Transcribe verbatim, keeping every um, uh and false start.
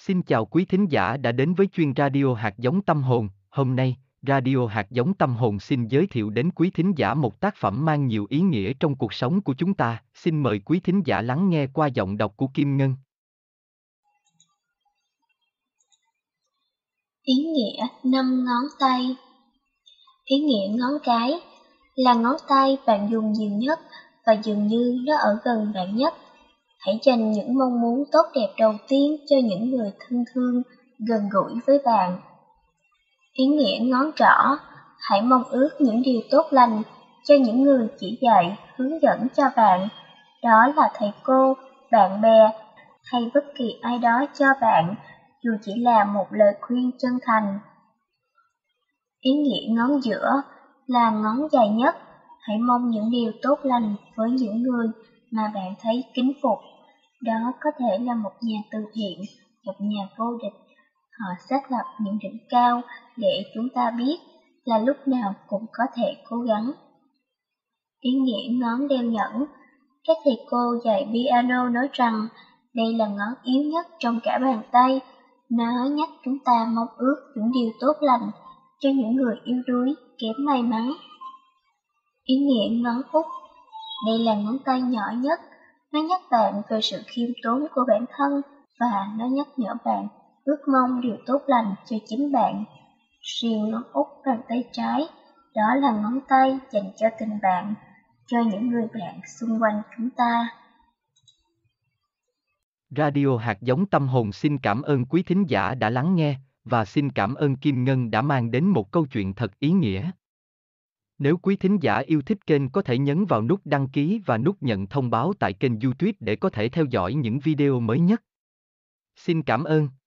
Xin chào quý thính giả đã đến với chuyên radio hạt giống tâm hồn. Hôm nay, Radio Hạt giống tâm hồn xin giới thiệu đến quý thính giả một tác phẩm mang nhiều ý nghĩa trong cuộc sống của chúng ta. Xin mời quý thính giả lắng nghe qua giọng đọc của Kim Ngân. Ý nghĩa năm ngón tay. Ý nghĩa ngón cái là ngón tay bạn dùng nhiều nhất và dường như nó ở gần bạn nhất. Hãy dành những mong muốn tốt đẹp đầu tiên cho những người thân thương, gần gũi với bạn. Ý nghĩa ngón trỏ, hãy mong ước những điều tốt lành cho những người chỉ dạy, hướng dẫn cho bạn. Đó là thầy cô, bạn bè hay bất kỳ ai đó cho bạn, dù chỉ là một lời khuyên chân thành. Ý nghĩa ngón giữa là ngón dài nhất, hãy mong những điều tốt lành với những người mà bạn thấy kính phục. Đó có thể là một nhà từ thiện, một nhà vô địch. Họ xác lập những đỉnh cao để chúng ta biết là lúc nào cũng có thể cố gắng. Ý nghĩa ngón đeo nhẫn. Các thầy cô dạy piano nói rằng đây là ngón yếu nhất trong cả bàn tay. Nó nhắc chúng ta mong ước những điều tốt lành cho những người yếu đuối, kém may mắn. Ý nghĩa ngón út. Đây là ngón tay nhỏ nhất. Nó nhắc bạn về sự khiêm tốn của bản thân và nó nhắc nhở bạn ước mong điều tốt lành cho chính bạn. Riêng ngón út bàn tay trái, đó là ngón tay dành cho tình bạn, cho những người bạn xung quanh chúng ta. Radio Hạt giống tâm hồn xin cảm ơn quý thính giả đã lắng nghe, và xin cảm ơn Kim Ngân đã mang đến một câu chuyện thật ý nghĩa. Nếu quý thính giả yêu thích kênh có thể nhấn vào nút đăng ký và nút nhận thông báo tại kênh YouTube để có thể theo dõi những video mới nhất. Xin cảm ơn.